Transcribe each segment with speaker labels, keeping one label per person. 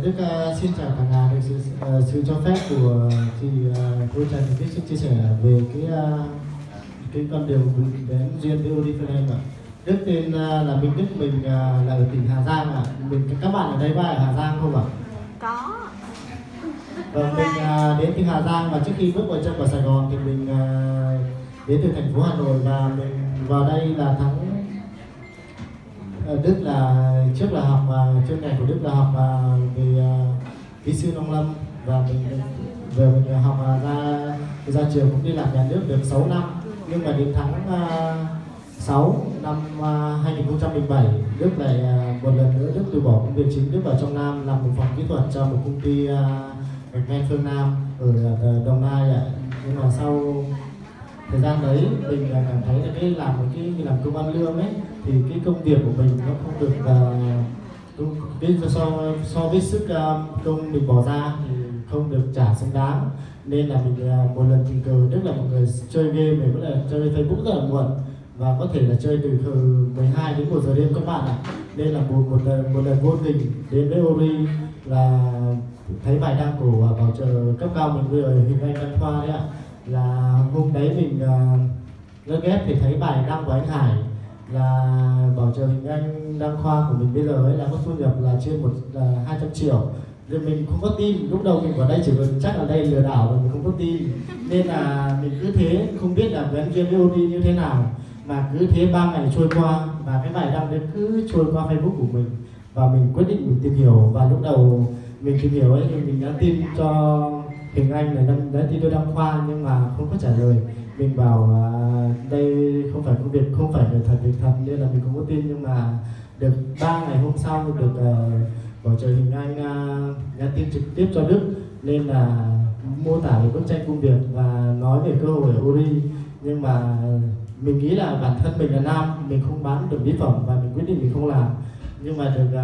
Speaker 1: Đức xin chào cả nhà. Được sự cho phép của chị cô Trần Đức xin chia sẻ về cái con đường đến duyên với Oriflame ạ. Đức tên là Minh Đức, mình là ở tỉnh Hà Giang ạ. Các bạn ở đây có ai ở Hà Giang không ạ?
Speaker 2: Có.
Speaker 1: Vâng, mình đến từ Hà Giang và trước khi bước vào chân vào Sài Gòn thì mình đến từ thành phố Hà Nội và mình vào đây là tháng Đức là trước là học chuyên ngành của Đức là học về kỹ sư nông lâm và mình học ra trường cũng đi làm nhà nước được 6 năm, nhưng mà đến tháng 6 năm 2007 Đức lại một lần nữa Đức từ bỏ công việc chính. Đức vào trong Nam làm một phòng kỹ thuật cho một công ty gạch men Phương Nam ở Đồng Nai ạ. Nhưng mà sau thời gian đấy mình cảm thấy là làm công ăn lương ấy thì cái công việc của mình nó không được so với sức công mình bỏ ra thì không được trả xứng đáng, nên là mình một lần tình cờ. Đức là một người chơi game, mình cũng là chơi Facebook rất là muộn và có thể là chơi từ 12 đến 1 giờ đêm các bạn ạ. Nên là một lần vô tình đến với Ori là thấy bài đăng của bảo trợ cấp cao mình vừa Hình Anh Đăng Khoa đấy ạ. Là hôm đấy mình lướt ghép thì thấy bài đăng của anh Hải là bảo trợ Hình Anh Đăng Khoa của mình bây giờ ấy là có thu nhập là trên 200 triệu. Rồi mình không có tin, lúc đầu mình vào đây chỉ chắc là đây lừa đảo rồi mình không có tin, nên là mình cứ thế không biết là gắn duyên với Odi như thế nào, mà cứ thế 3 ngày trôi qua và cái bài đăng đấy cứ trôi qua Facebook của mình và mình quyết định mình tìm hiểu. Và lúc đầu mình tìm hiểu ấy thì mình nhắn tin cho Hình Anh là nhắn tin tôi Đăng Khoa nhưng mà không có trả lời. Mình bảo đây không phải công việc, không phải việc thật nên là mình không có tin. Nhưng mà được 3 ngày hôm sau được bảo trợ Hình Anh nhắn tin trực tiếp cho Đức, nên là mô tả về bức tranh công việc và nói về cơ hội ở Ori. Nhưng mà mình nghĩ là bản thân mình là nam, mình không bán được mỹ phẩm và mình quyết định mình không làm. Nhưng mà được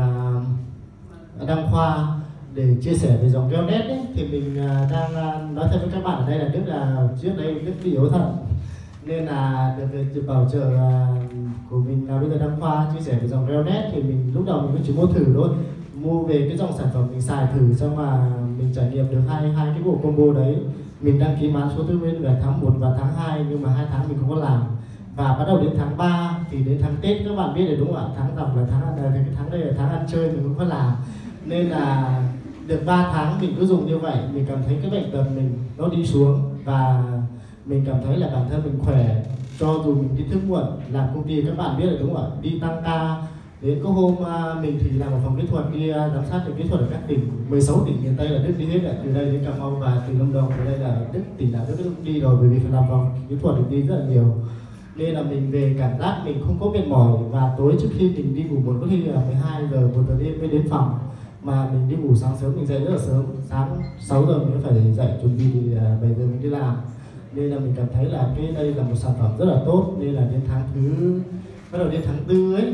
Speaker 1: Đăng Khoa để chia sẻ về dòng keo nét ấy, thì mình đang nói thật với các bạn ở đây là Đức là trước đây Đức bị yếu thận, nên là được bảo trợ của mình là bây giờ Đăng Khoa chia sẻ về dòng keo nét. Thì mình lúc đầu mình cũng chỉ mua thử thôi, mua về cái dòng sản phẩm mình xài thử, xong mà mình trải nghiệm được hai cái bộ combo đấy. Mình đăng ký bán số tư nguyên vào tháng 1 và tháng 2, nhưng mà 2 tháng mình không có làm. Và bắt đầu đến tháng 3 thì đến tháng Tết các bạn biết rồi đúng không ạ? Tháng rằm là cái tháng đây là tháng ăn chơi, mình không có làm. Nên là được 3 tháng mình cứ dùng như vậy, mình cảm thấy cái bệnh tật mình nó đi xuống và mình cảm thấy là bản thân mình khỏe. Cho dù mình đi thức muộn, làm công ty các bạn biết rồi đúng không ạ? Đi tăng ca. Đến có hôm mình thì làm một phòng kỹ thuật đi giám sát về kỹ thuật ở các tỉnh 16 tỉnh miền Tây là Đức đi hết ạ. Từ đây đến Cà Mau và từ Lâm Đồng, từ đây là Đức, tỉnh nào Đức đi rồi, bởi vì phải làm phòng kỹ thuật thì đi rất là nhiều. Nên là mình về cảm giác mình không có mệt mỏi, và tối trước khi mình đi ngủ có khi là 12 giờ 1 giờ đêm mới đến phòng. Mà mình đi ngủ sáng sớm, mình dậy rất là sớm, sáng 6 giờ mình phải dậy chuẩn bị thì 7 giờ mình đi làm. Nên là mình cảm thấy là cái đây là một sản phẩm rất là tốt. Nên là đến bắt đầu đến tháng 4 ấy,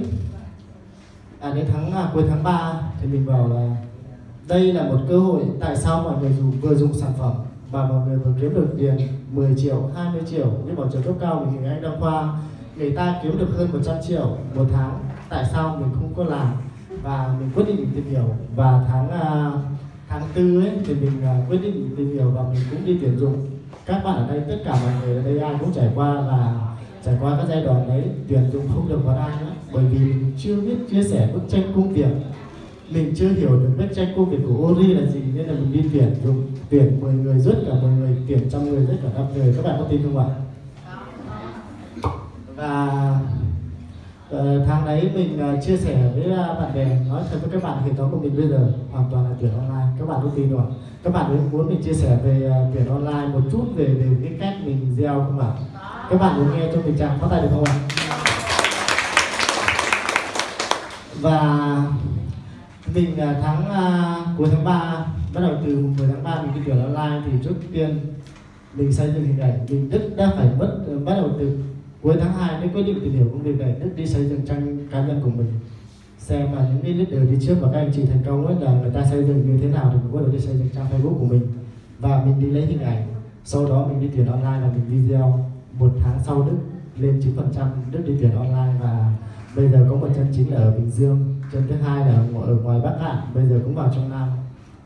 Speaker 1: đến cuối tháng 3 thì mình bảo là đây là một cơ hội. Tại sao mọi người vừa dùng sản phẩm và mọi người vừa kiếm được tiền 10 triệu, 20 triệu như bảo trợ cấp cao của Hình Anh Đăng Khoa, người ta kiếm được hơn 100 triệu một tháng. Tại sao mình không có làm? Và mình quyết định mình tìm hiểu. Và tháng 4 ấy thì mình quyết định tìm hiểu và mình cũng đi tuyển dụng. Các bạn ở đây, tất cả mọi người ở đây ai cũng trải qua các giai đoạn đấy, tuyển dụng không được vào ai nữa, bởi vì mình chưa biết chia sẻ bức tranh công việc, mình chưa hiểu được bức tranh công việc của Ori là gì, nên là mình đi tuyển 10 người rớt cả 10 người, tuyển 100 người rớt cả 5 người. Các bạn có tin không ạ? Và tháng đấy mình chia sẻ với bạn bè, nói thật với các bạn, hệ thống của mình bây giờ hoàn toàn là tuyển online. Các bạn có tin không ạ? Các bạn muốn mình chia sẻ về tuyển online một chút về cái cách mình gieo không ạ? Các bạn muốn nghe cho mình chàng phát tay được không ạ? Và mình cuối tháng 3, bắt đầu từ 10 tháng 3 mình đi tuyển online. Thì trước tiên mình xây dựng hình ảnh. Mình Đức đã phải bắt đầu từ cuối tháng 2 mới quyết định tìm hiểu công việc này. Đức đi xây dựng trang cá nhân của mình, xem mà những cái leader đi trước và các anh chị thành công ấy là người ta xây dựng như thế nào thì mình bắt đầu đi xây dựng trang Facebook của mình. Và mình đi lấy hình ảnh, sau đó mình đi tuyển online và mình video. 1 tháng sau Đức lên 9%, Đức đi tuyển online. Và bây giờ có một chân chính là ở Bình Dương, chân thứ hai là ở ngoài Bắc Cạn, bây giờ cũng vào trong Nam.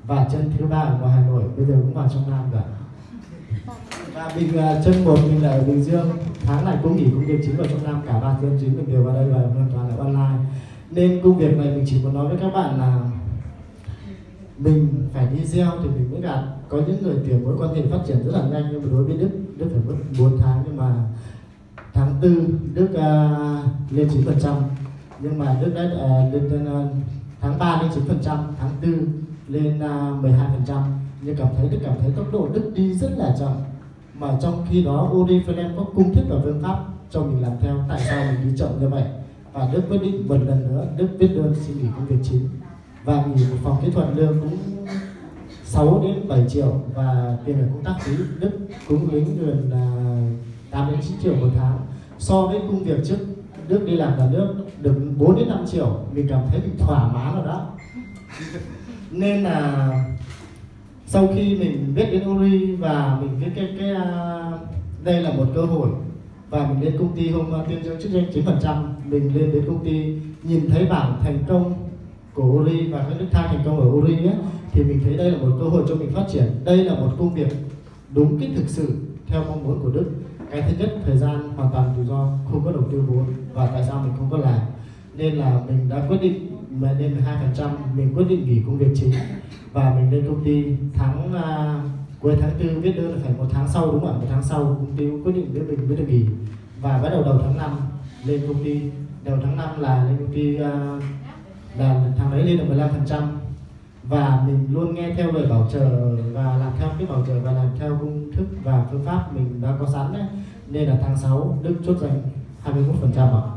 Speaker 1: và chân thứ ba ở ngoài Hà Nội, bây giờ cũng vào trong Nam cả. Và mình chân một mình là ở Bình Dương, tháng này cũng nghỉ công việc chính vào trong Nam, cả 3 chân chính mình đều vào đây và hoàn toàn là online. Nên công việc này mình chỉ muốn nói với các bạn là mình phải đi gieo thì mình mới gặt. Có những người tuyển mối quan hệ phát triển rất là nhanh, nhưng mà đối với Đức phải mất 4 tháng, nhưng mà tháng 4 Đức lên 9%, nhưng mà Đức đã lên tháng 3 lên 9%, tháng 4 lên 12%. Nhưng Đức cảm thấy tốc độ Đức đi rất là chậm, mà trong khi đó Oriflame có cung thích và phương pháp cho mình làm theo. Tại sao mình đi chậm như vậy? Và Đức quyết định một lần nữa, Đức viết đơn xin nghỉ công việc chính và nghỉ một phòng kỹ thuật, lương cũng 6 đến 7 triệu và tiền ở công tác phí. Đức cũng lĩnh gần 8 đến 9 triệu một tháng. So với công việc trước Đức đi làm cả nước được 4 đến 5 triệu, mình cảm thấy mình thỏa mãn rồi đó. Nên là sau khi mình biết đến Ori và mình biết đây là một cơ hội, và mình lên công ty hôm tuyên dương chức danh 9%, mình lên đến công ty nhìn thấy bảng thành công của Ori và các nước thang thành công ở Ori ấy, thì mình thấy đây là một cơ hội cho mình phát triển. Đây là một công việc đúng cái thực sự theo mong muốn của Đức. Cái thứ nhất, thời gian hoàn toàn tự do, không có đầu tư vốn, và tại sao mình không có làm. Nên là mình đã quyết định mà lên 12%, mình quyết định nghỉ công việc chính và mình lên công ty cuối tháng 4 viết đơn là phải 1 tháng sau, đúng không ạ? 1 tháng sau công ty quyết định với mình mới được nghỉ, và bắt đầu tháng 5 lên công ty. Đầu tháng 5 là lên công ty là tháng đấy lên được 15%, và mình luôn nghe theo lời bảo trợ và làm theo cái bảo trợ và làm theo công thức và phương pháp mình đã có sẵn đấy. Nên là tháng 6 Đức chốt danh 21% ạ.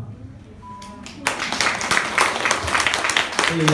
Speaker 1: Thì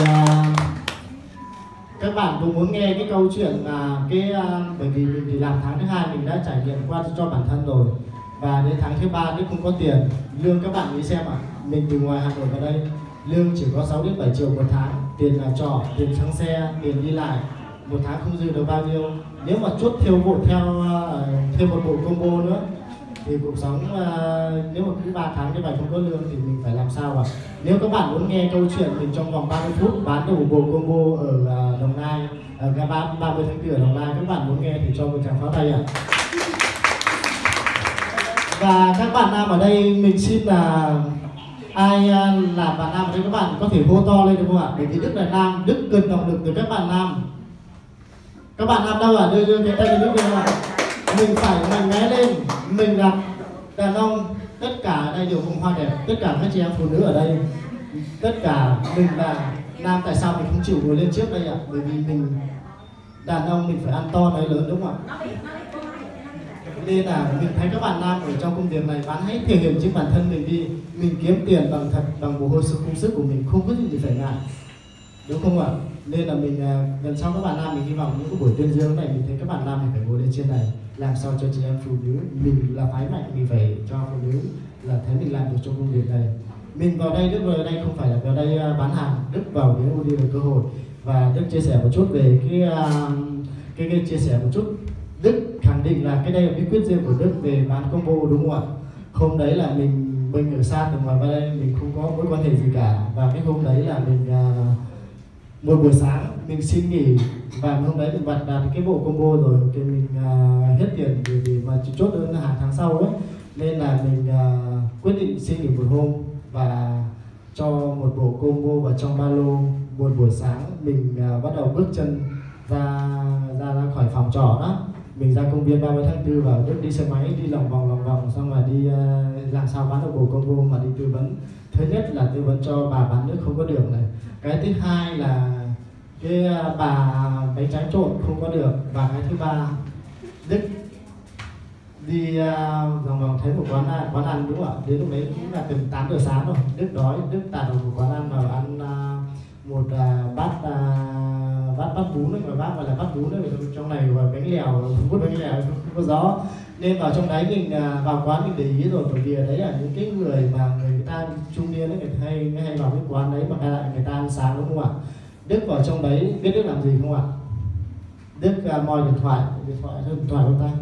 Speaker 1: các bạn cũng muốn nghe cái câu chuyện mà bởi vì mình thì làm tháng thứ 2 mình đã trải nghiệm qua cho bản thân rồi, và đến tháng thứ 3 Đức không có tiền lương. Các bạn nghĩ xem ạ, mình từ ngoài Hà Nội vào đây lương chỉ có 6 đến 7 triệu một tháng, tiền là trọ, tiền xăng xe, tiền đi lại, một tháng không dư được bao nhiêu. Nếu mà chốt thêm một bộ combo nữa thì cuộc sống nếu mà cứ 3 tháng như vậy không có lương thì mình phải làm sao ạ? Nếu các bạn muốn nghe câu chuyện mình trong vòng 30 phút bán được một bộ combo ở Đồng Nai, ở ga 30 tháng 4 ở Đồng Nai, các bạn muốn nghe thì cho một tràng pháo tay ạ. Và các bạn nam ở đây mình xin là ai là bạn nam ở đây các bạn có thể hô to lên được không ạ? Bởi vì Đức là nam, Đức cần động lực từ các bạn nam. Các bạn nam đâu ạ? Đưa cái tay lên Đức lên ạ. Mình phải mạnh mẽ lên. Mình là đàn ông, tất cả ở đây đều cùng hoa đẹp, tất cả các chị em phụ nữ ở đây, tất cả mình là nam. Tại sao mình không chịu ngồi lên trước đây ạ? Bởi vì mình đàn ông mình phải ăn to nói lớn, đúng không ạ? Nên là mình thấy các bạn nam ở trong công việc này, bạn hãy thể hiện chính bản thân mình đi. Mình kiếm tiền bằng thật, bằng mồ hôi công sức của mình, không có gì phải ngại, đúng không ạ? Nên là mình lần sau các bạn nam mình hy vọng những cái buổi tuyên dương này mình thấy các bạn nam mình phải ngồi lên trên này, làm sao cho chị em phụ nữ mình là phái mạnh, mình phải cho phụ nữ là thấy mình làm được trong công việc này. Mình vào đây, Đức vào đây không phải là vào đây bán hàng, Đức vào để Odi là cơ hội. Và Đức chia sẻ một chút về cái chia sẻ một chút. Đức khẳng định là cái đây là bí quyết riêng của Đức về bán combo, đúng không ạ? Hôm đấy là mình ở xa từ ngoài vào đây, mình không có mối quan hệ gì cả, và cái hôm đấy là mình một buổi sáng mình xin nghỉ, và hôm đấy mình đặt cái bộ combo rồi thì mình hết tiền để mà chốt đơn hàng tháng sau ấy. Nên là mình quyết định xin nghỉ một hôm và cho một bộ combo vào trong ba lô. Một buổi sáng mình bắt đầu bước chân ra khỏi phòng trọ đó, mình ra công viên 30 tháng 4 và Đức đi xe máy đi lòng vòng xong rồi đi làm sao bán được bộ combo mà đi tư vấn. Thứ nhất là tư vấn cho bà bán nước không có đường này, cái thứ hai là cái bà bánh tráng trộn không có được, và cái thứ ba Đức đi vòng thấy một quán ăn, đúng không ạ? Đến lúc đấy cũng là từng 8 giờ sáng rồi, Đức đói, Đức tạt vào một quán ăn và ăn một bát bún ấy, và bát gọi là bát bún ấy, trong này gọi bánh lèo, không có bánh lèo, không có gió. Nên vào trong đấy mình vào quán mình để ý rồi, bởi vì ở đấy là những cái người mà người ta trung niên ấy, người ta hay vào cái quán đấy mà người ta ăn sáng, đúng không ạ? Đức vào trong đấy biết Đức làm gì không ạ? Đức moi điện thoại không ta?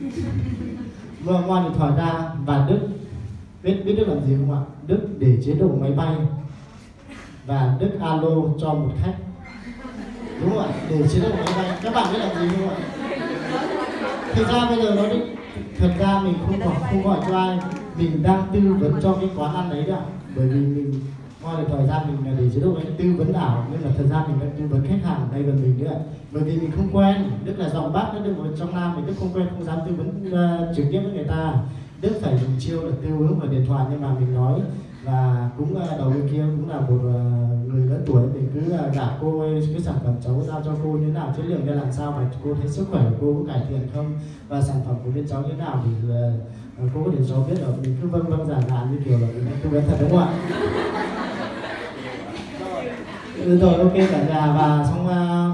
Speaker 1: Moi điện thoại ra, và Đức biết Đức làm gì không ạ? Đức để chế độ máy bay và Đức alo cho một khách đúng không ạ? Để chế độ máy bay các bạn biết làm gì không ạ? Thực ra bây giờ nói đi, thật ra mình không gọi cho ai, mình đang tư vấn cho cái quán ăn đấy đấy ạ. Bởi vì mình ngoài thời gian mình là để chế độ tư vấn ảo, nhưng mà thời gian mình đang tư vấn khách hàng ở đây gần mình nữa ạ. Bởi vì mình không quen, Đức là giọng Bắc, Đức ở trong Nam, mình Đức không quen, không dám tư vấn trực tiếp với người ta. Đức phải dùng chiêu là tư vấn vào điện thoại, nhưng mà mình nói và cũng đầu bên kia cũng là một người lớn tuổi, mình cứ gả cô ấy cái sản phẩm cháu giao cho cô như thế nào, chất lượng ra làm sao mà cô thấy sức khỏe của cô có cải thiện không, và sản phẩm của bên cháu như thế nào thì cô có thể cho biết được. Mình cứ vâng giả như kiểu là mình đang tư vấn thật, đúng không ạ? Rồi ok cả nhà, và xong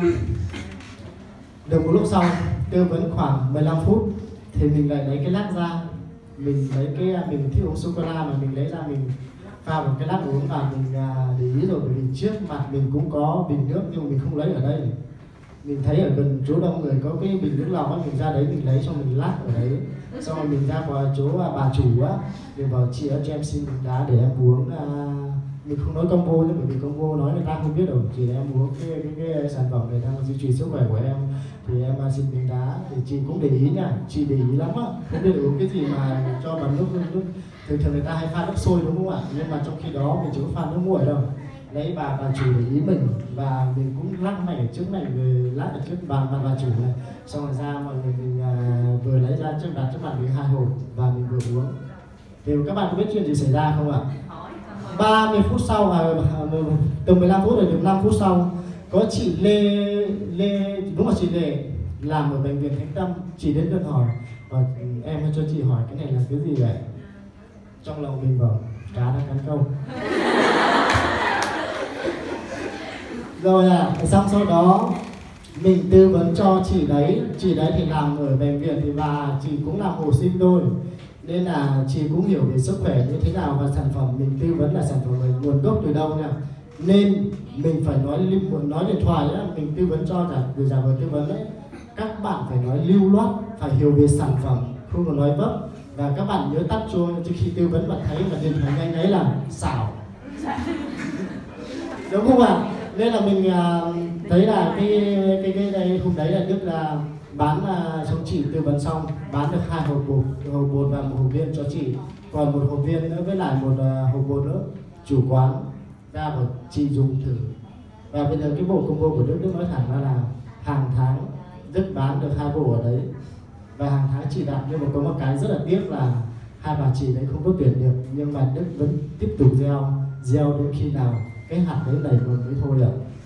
Speaker 1: được một lúc sau tư vấn khoảng 15 phút thì mình lại lấy cái lắc ra, mình lấy cái mình thích uống sô cô la mà mình lấy ra mình pha một cái lắc uống, và mình để ý rồi, bởi vì trước mặt mình cũng có bình nước nhưng mà mình không lấy ở đây. Mình thấy ở gần chỗ đông người có cái bình nước lọc á, mình ra đấy mình lấy xong mình lắc ở đấy, xong rồi mình ra qua chỗ bà chủ á, mình bảo chị ơi cho em xin bình đá để em uống. Mình không nói combo nữa, bởi vì combo nói người ta không biết đâu, chỉ là em uống cái sản phẩm này đang duy trì sức khỏe của em, thì em xin miếng đá. Thì chị cũng để ý nha, chị để ý lắm á, không biết uống cái gì mà cho bằng nước. Thường người ta hay pha nước sôi đúng không ạ? Nhưng mà trong khi đó mình chỉ có pha nước nguội đâu. Đấy, bà chủ để ý mình, và mình cũng lắc này ở trước này, người lắc ở trước bà chủ này, xong rồi ra mọi người mình vừa lấy ra trước, đặt trước mặt mình 2 hộp và mình vừa uống. Thì các bạn có biết chuyện gì xảy ra không ạ? 30 phút sau, từ 15 phút rồi, được 5 phút sau, có chị Lê, đúng là chị Lê làm ở bệnh viện Thánh Tâm, chị đến gần hỏi và em cho chị hỏi cái này là cái gì vậy? Trong lòng mình bảo cá đang cắn câu. Rồi xong sau đó mình tư vấn cho chị đấy thì làm ở bệnh viện thì bà chị cũng làm hồ sinh thôi, nên là chị cũng hiểu về sức khỏe như thế nào, và sản phẩm mình tư vấn là sản phẩm nguồn gốc từ đâu nha, nên mình phải nói điện thoại á, mình tư vấn cho người giả vờ tư vấn đấy, các bạn phải nói lưu loát, phải hiểu về sản phẩm, không có nói vấp, và các bạn nhớ tắt chuông trước khi tư vấn. Bạn thấy mà điện thoại nhanh ấy là xảo, đúng không ạ? Nên là mình thấy là cái này hôm đấy là Đức là bán xong chị tư vấn xong bán được 2 hộp bột và 1 hộp viên cho chị, còn 1 hộp viên nữa với lại 1 hộp bột nữa chủ quán ra bảo chị dùng thử. Và bây giờ cái bộ combo của Đức nói thẳng ra là hàng tháng Đức bán được 2 bộ ở đấy, và hàng tháng chị đặt. Nhưng mà có một cái rất là tiếc là 2 bà chị đấy không có tuyển được, nhưng mà Đức vẫn tiếp tục gieo đến khi nào cái hạt đấy nảy mầm mới thôi ạ.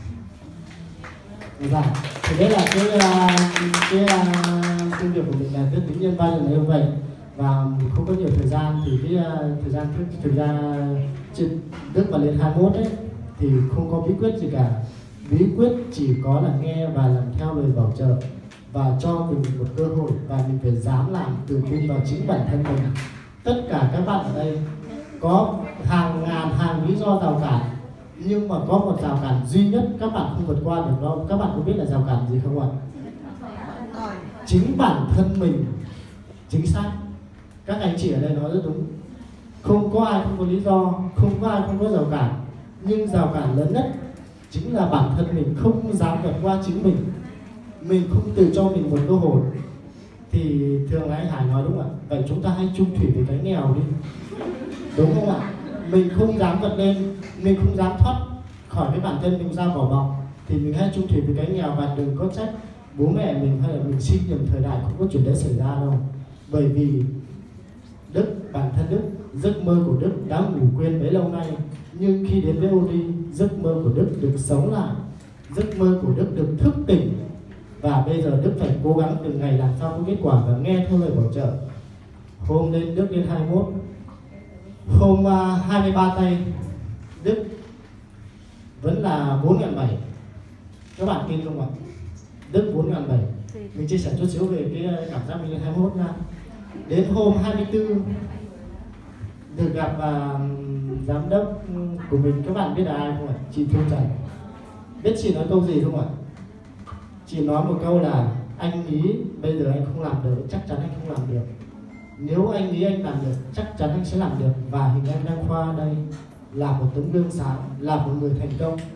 Speaker 1: Dạ, thì đấy là cái công việc của mình là rất tính nhân văn như vậy, và không có nhiều thời gian. Thì cái thời gian thực ra trên Đức và lên 21 ấy thì không có bí quyết gì cả. Bí quyết chỉ có là nghe và làm theo lời bảo trợ, và cho mình một cơ hội, và mình phải dám làm, tự tin vào chính bản thân mình. Tất cả các bạn ở đây có hàng ngàn hàng lý do rào cản, nhưng mà có một rào cản duy nhất các bạn không vượt qua được đâu. Các bạn có biết là rào cản gì không ạ? Chính bản thân mình. Chính xác, các anh chị ở đây nói rất đúng. Không có ai không có lý do, không có ai không có rào cản, nhưng rào cản lớn nhất chính là bản thân mình không dám vượt qua chính mình. Mình không tự cho mình một cơ hội. Thì thường anh Hải nói đúng không ạ? Vậy chúng ta hãy chung thủy với cái nghèo đi, đúng không ạ? Mình không dám vượt lên, mình không dám thoát khỏi cái bản thân mình ra vỏ bọc, thì mình hãy chung thủy với cái nghèo, và đừng có trách bố mẹ mình hay là mình sinh nhầm thời đại, không có chuyện đấy xảy ra đâu. Bởi vì Đức, bản thân Đức, giấc mơ của Đức đã ngủ quên bấy lâu nay, nhưng khi đến với OD, giấc mơ của Đức được sống lại, giấc mơ của Đức được thức tỉnh, và bây giờ Đức phải cố gắng từng ngày làm sao có kết quả và nghe theo lời bảo trợ. Hôm lên Đức lên 21, hôm 23 tây Đức vẫn là 4.700. Các bạn tin không ạ? Đức 4.700. Mình chia sẻ chút xíu về cái cảm giác mình lên 21 nha. Đến hôm 24 được gặp giám đốc của mình. Các bạn biết là ai không ạ? Chị Thu Trần. Biết chị nói câu gì không ạ? Chị nói một câu là anh nghĩ bây giờ anh không làm được, chắc chắn anh không làm được. Nếu anh nghĩ anh làm được, chắc chắn anh sẽ làm được. Và hình ảnh đang khoa đây là một tấm gương sáng, là một người thành công.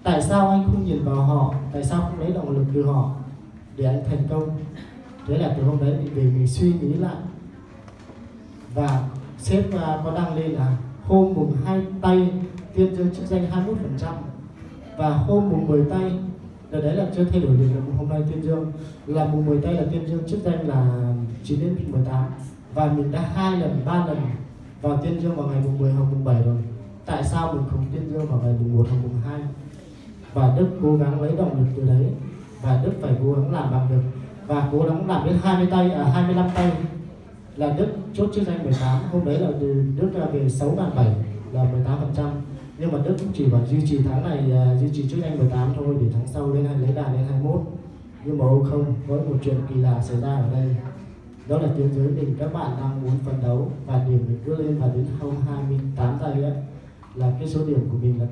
Speaker 1: Tại sao anh không nhìn vào họ, tại sao không lấy động lực từ họ để anh thành công? Thế là từ hôm đấy mình về mình suy nghĩ lại, và sếp có đăng lên là hôm mùng 2 tây tuyên dương chức danh 21%, và hôm mùng 10 tây, đợt đấy là chưa thay đổi được, hôm nay tuyên dương là mùng 10 tây là tuyên dương chức danh là 9 đến 18, và mình đã 2 lần 3 lần vào tuyên dương vào ngày mùng 10 hoặc mùng 7 rồi. Tại sao mình không tuyên dương vào ngày mùng 1 hoặc mùng 2? Và Đức cố gắng lấy động lực từ đấy, và Đức phải cố gắng làm bằng được, và cố gắng làm đến 25 tây là Đức chốt chức danh 18. Hôm đấy là Đức về 6.700 là 18%, nhưng mà Đức cũng chỉ bảo duy trì tháng này, duy trì chức danh 18 thôi, để tháng sau lên lấy đà lên 21. Nhưng mà không, có một chuyện kỳ lạ xảy ra ở đây, đó là tuyến dưới mình các bạn đang muốn phấn đấu và điểm mình cứ lên, và đến hôm 28 tây ấy là cái số điểm của mình là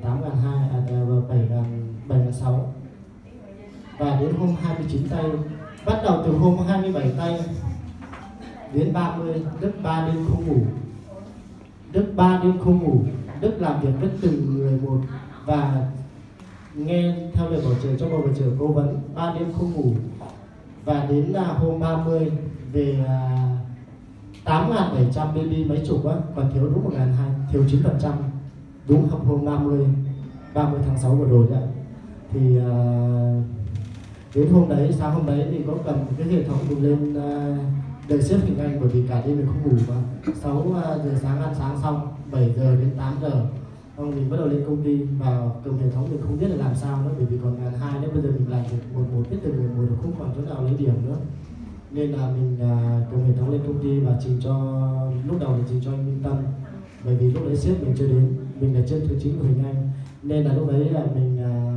Speaker 1: 7.600, và đến hôm 29 tây, bắt đầu từ hôm 27 tây đến 30, Đức 3 đêm không ngủ. Đức 3 đêm không ngủ, Đức làm việc với từng người một và nghe theo lời bảo trợ cho bầu bảo trợ cố vấn 3 đêm không ngủ. Và đến hôm 30 về 8.700 baby mấy chục á, còn thiếu đúng 1.200, thiếu 9%, đúng hôm 30 tháng 6 vừa rồi đấy. Thì đến hôm đấy, sáng hôm đấy thì có cầm cái hệ thống mình lên đợi xếp hình ảnh, bởi vì cả đêm mình không ngủ mà. 6 giờ sáng ăn sáng xong, 7 giờ đến 8 giờ ông mình bắt đầu lên công ty và cầm hệ thống, mình không biết là làm sao nữa, bởi vì còn 1.200 nữa, bây giờ mình làm một biết từng người một, không còn chỗ nào lấy điểm nữa, nên là mình cầm hệ thống lên công ty và trình cho, lúc đầu là trình cho anh Minh Tâm, bởi vì lúc đấy sếp mình chưa đến, mình là chân thứ 9 của hình anh, nên là lúc đấy là mình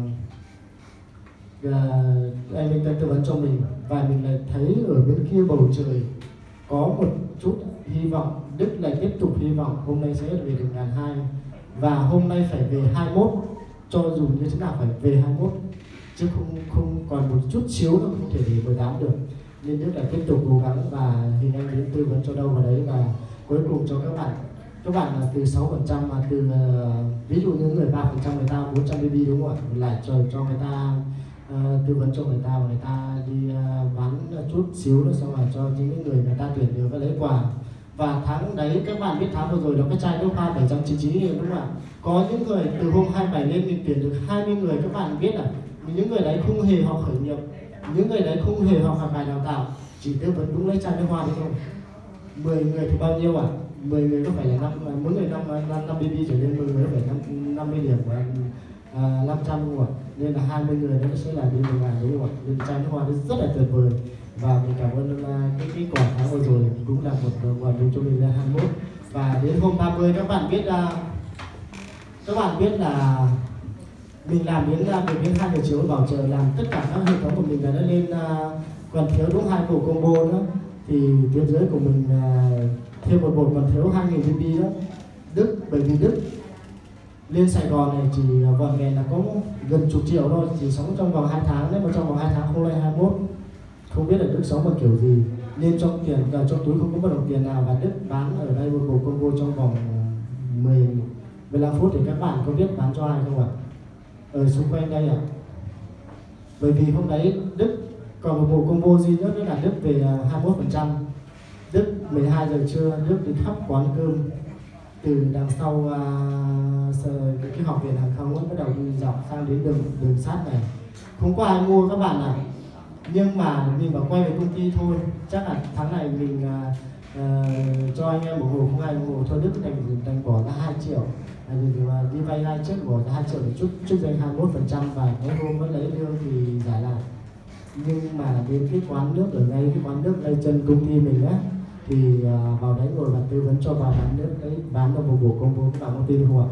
Speaker 1: anh Minh Tâm tư vấn cho mình, và mình lại thấy ở bên kia bầu trời có một chút hy vọng. Đức lại tiếp tục hy vọng hôm nay sẽ về được 1.200, và hôm nay phải về 21, cho dù như thế nào phải về 21, chứ không còn một chút xíu nữa không thể để 18 được. Nên Đức lại tiếp tục cố gắng, và hình anh đến tư vấn cho đâu vào đấy, và cuối cùng cho các bạn là từ 6%, mà từ ví dụ như người 3% người ta 400 BB đúng không ạ, lại cho người ta tư vấn cho người ta, và người ta đi bán chút xíu nữa, xong rồi cho những người ta tuyển được cái lấy quà. Và tháng đấy các bạn biết tháng vừa rồi đó, cái chai nước hoa 799.000 đúng không ạ? Có những người từ hôm 27 lên mình tuyển được 20 người, các bạn biết à? Những người đấy không hề học khởi nghiệp, những người đấy không hề học bài đào tạo, chỉ tư vấn đúng lấy chai nước hoa đấy thôi. 10 người thì bao nhiêu ạ? 10 người có phải là mỗi người 5 BB trở lên, 10 người có phải 50 điểm của 500 đúng không ạ? Nên là 20 người đó sẽ là đến 1.000 đúng không ạ? Nên chai nước hoa nó rất là tuyệt vời, và mình cảm ơn cái quả tháng vừa rồi cũng là một nguồn lực cho mình lên 21. Và đến hôm 30 các bạn biết là mình làm đến được đến 2 giờ chiều bảo trợ, làm tất cả các hệ thống của mình là nó lên, còn thiếu đúng 2 bộ combo nữa, thì tuyến dưới của mình thêm một bộ còn thiếu 2.000 BB đó. Đức, bởi vì Đức lên Sài Gòn này chỉ vòn vẹn là có gần chục triệu thôi, chỉ sống trong vòng 2 tháng đấy, mà trong vòng 2 tháng không lên 21, không biết là Đức sống bằng kiểu gì, nên trong trong túi không có một đồng tiền nào. Và Đức bán ở đây một bộ combo trong vòng 15 phút, thì các bạn có biết bán cho ai không ạ? Ở xung quanh đây ạ. Bởi vì hôm đấy Đức còn một bộ combo duy nhất nữa là Đức về 21%. Đức 12 giờ trưa Đức đi khắp quán cơm từ đằng sau cái học viện hàng không ấy, bắt đầu đi dọc sang đến đường sắt này, không có ai mua các bạn ạ. Nhưng mà mình bảo quay về công ty thôi, chắc là tháng này mình cho anh em ủng hộ, không ai ủng hộ thôi, Đức đành bỏ ra 2 triệu, đi vay 2 triệu, bỏ ra 2 triệu để chút danh 21%, và cái hôm vẫn lấy lương thì giải lại. Nhưng mà đến cái quán nước ở ngay cái quán nước đây chân công ty mình á, thì vào đấy ngồi và tư vấn cho bà bán nước đấy, bán được một bộ combo, các bạn có tin không ạ?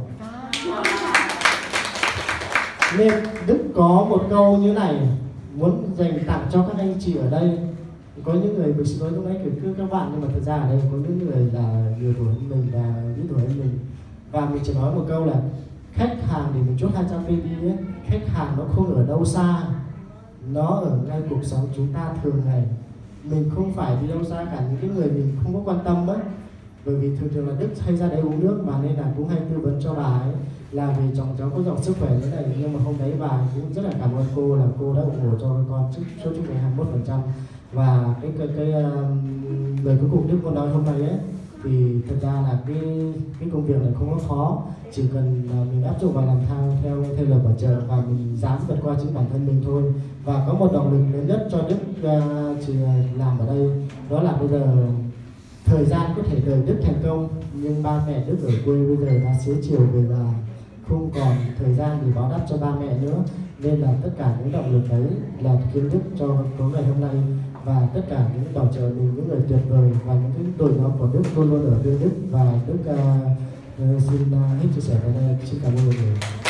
Speaker 1: Nên Đức có một câu như này muốn dành tặng cho các anh chị ở đây. Có những người mình xin nói lúc nãy cứ các bạn, nhưng mà thật ra ở đây có những người là nhiều tuổi hơn mình và ít tuổi hơn mình, và mình chỉ nói một câu là khách hàng để mình chốt 200 BB ấy, khách hàng nó không ở đâu xa, nó ở ngay cuộc sống chúng ta thường ngày. Mình không phải đi đâu xa cả, những cái người mình không có quan tâm ấy, bởi vì thường thường là Đức hay ra đấy uống nước mà, nên là cũng hay tư vấn cho bà ấy. là vì chồng cháu có dòng sức khỏe thế này, nhưng mà hôm đấy bà cũng rất là cảm ơn cô là cô đã ủng hộ cho con số chúc mừng 21%. Và lời cuối cùng Đức con nói hôm nay ấy, thì thật ra là cái công việc này không có khó, chỉ cần mình áp dụng và làm theo lời bảo trợ và mình dám vượt qua chính bản thân mình thôi. Và có một động lực lớn nhất cho Đức chỉ làm ở đây, đó là bây giờ thời gian có thể đợi Đức thành công, nhưng ba mẹ Đức ở quê bây giờ đã xế chiều về già, không còn thời gian để báo đáp cho ba mẹ nữa, nên là tất cả những động lực đấy là khiến Đức cho tối ngày hôm nay, và tất cả những bảo trợ mình, những người tuyệt vời và những cái đội nhóm của Đức luôn luôn ở bên Đức, và Đức xin hết chia sẻ ở đây. Xin cảm ơn mọi người.